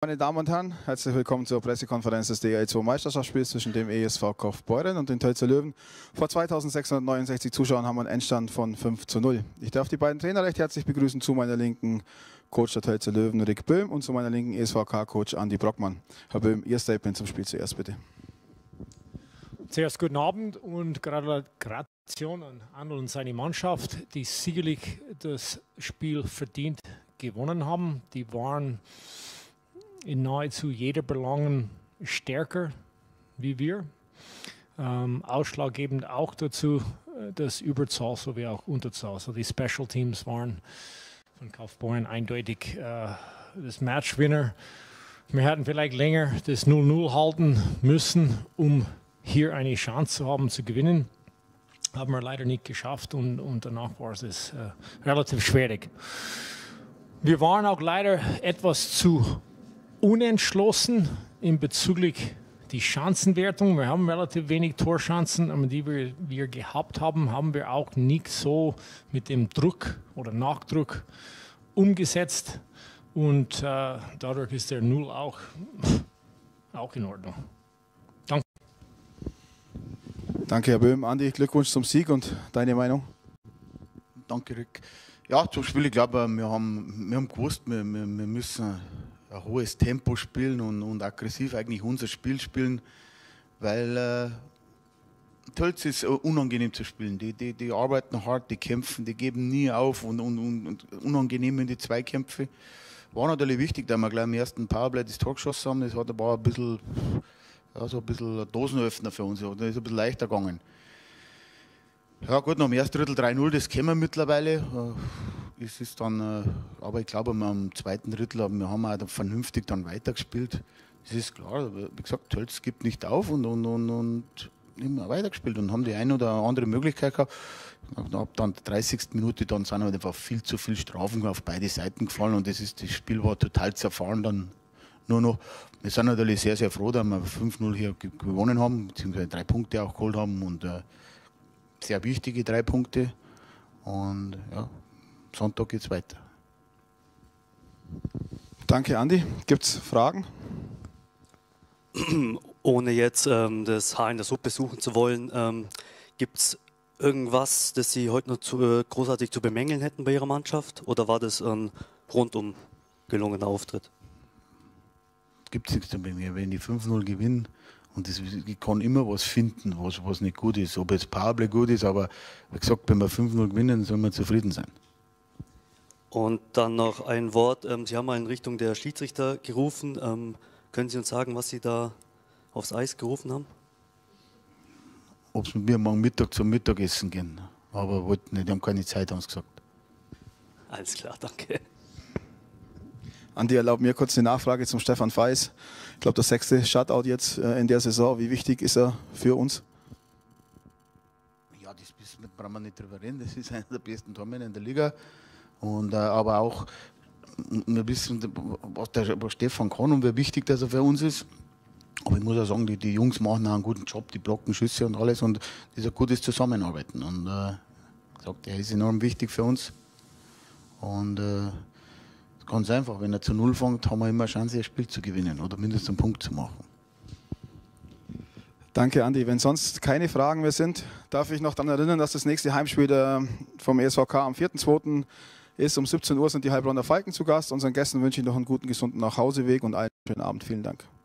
Meine Damen und Herren, herzlich willkommen zur Pressekonferenz des DL2 Meisterschaftsspiels zwischen dem ESV Kaufbeuren und den Tölzer Löwen. Vor 2669 Zuschauern haben wir einen Endstand von 5:0. Ich darf die beiden Trainer recht herzlich begrüßen. Zu meiner Linken Coach der Tölzer Löwen Rick Böhm und zu meiner Linken ESVK-Coach Andi Brockmann. Herr Böhm, Ihr Statement zum Spiel zuerst bitte. Zuerst guten Abend und Gratulation an Arnold und seine Mannschaft, die sicherlich das Spiel verdient gewonnen haben. Die waren in nahezu jeder Belangen stärker wie wir. Ausschlaggebend auch dazu das Überzahl sowie auch Unterzahl. Also die Special Teams waren von Kaufbeuren eindeutig das Matchwinner. Wir hätten vielleicht länger das 0:0 halten müssen, um hier eine Chance zu haben zu gewinnen. Haben wir leider nicht geschafft und danach war es relativ schwierig. Wir waren auch leider etwas zu unentschlossen in bezüglich die Chancenwertung. Wir haben relativ wenig Torchancen, aber die wir gehabt haben, haben wir auch nicht so mit dem Druck oder Nachdruck umgesetzt. Und dadurch ist der 0 auch in Ordnung. Danke. Danke, Herr Böhm. Andi, Glückwunsch zum Sieg und deine Meinung? Danke, Rick. Ja, zum Spiel, ich glaube, wir haben gewusst, wir müssen ein hohes Tempo spielen und aggressiv eigentlich unser Spiel spielen, weil Tölz ist unangenehm zu spielen. Die arbeiten hart, die kämpfen, die geben nie auf und unangenehm in die Zweikämpfe. War natürlich wichtig, da wir gleich im ersten Powerplay das Tor geschossen haben. Das war ein bisschen, ja, so ein bisschen ein Dosenöffner für uns. Das ist ein bisschen leichter gegangen. Ja gut, nach dem ersten Drittel 3:0, das kennen wir mittlerweile. Es ist dann, aber ich glaube, am zweiten Drittel haben wir auch vernünftig dann weitergespielt. Das ist klar, wie gesagt, Tölz gibt nicht auf und immer weitergespielt und haben die eine oder andere Möglichkeit gehabt. Ab dann der 30. Minute dann sind einfach viel zu viele Strafen auf beide Seiten gefallen und das Spiel war total zerfahren dann nur noch. Wir sind natürlich sehr, sehr froh, dass wir 5:0 hier gewonnen haben, beziehungsweise 3 Punkte auch geholt haben und sehr wichtige 3 Punkte. Und ja, Sonntag geht es weiter. Danke, Andi. Gibt es Fragen? Ohne jetzt das Haar in der Suppe suchen zu wollen, gibt es irgendwas, das Sie heute noch großartig zu bemängeln hätten bei Ihrer Mannschaft? Oder war das ein rundum gelungener Auftritt? Gibt es nichts bei mir. Wenn die 5:0 gewinnen, und ich kann immer was finden, was nicht gut ist. Ob jetzt Powerplay gut ist, aber wie gesagt, wenn wir 5:0 gewinnen, sollen wir zufrieden sein. Und dann noch ein Wort. Sie haben mal in Richtung der Schiedsrichter gerufen. Können Sie uns sagen, was Sie da aufs Eis gerufen haben? Ob sie mit mir morgen Mittag zum Mittagessen gehen. Aber wollten nicht, die haben keine Zeit, haben sie gesagt. Alles klar, danke. Andi, erlaubt mir kurz eine Nachfrage zum Stefan Feis. Ich glaube, das 6. Shutout jetzt in der Saison. Wie wichtig ist er für uns? Ja, das brauchen wir nicht drüber reden. Das ist einer der besten Tormänner in der Liga. Und, aber auch, wir wissen, was Stefan kann und wie wichtig das er für uns ist. Aber ich muss auch sagen, die Jungs machen auch einen guten Job, die blocken Schüsse und alles. Und das ist ein gutes Zusammenarbeiten. Und gesagt, er ist enorm wichtig für uns. Und ganz einfach, wenn er zu 0 fängt, haben wir immer eine Chance, das Spiel zu gewinnen oder mindestens einen Punkt zu machen. Danke, Andi. Wenn sonst keine Fragen mehr sind, darf ich noch daran erinnern, dass das nächste Heimspiel vom ESVK am 4.2. ist. Um 17 Uhr sind die Heilbronner Falken zu Gast. Unseren Gästen wünsche ich noch einen guten, gesunden Nachhauseweg und einen schönen Abend. Vielen Dank.